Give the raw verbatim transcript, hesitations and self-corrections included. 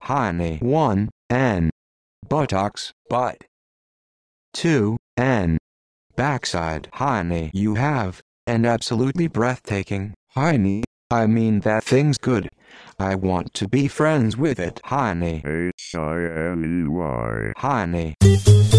hiney. one. N. Buttox, butt. two. N. Backside, hiney. You have an absolutely breathtaking hiney. I mean that thing's good. I want to be friends with it, hiney. H I N E Y. Hiney.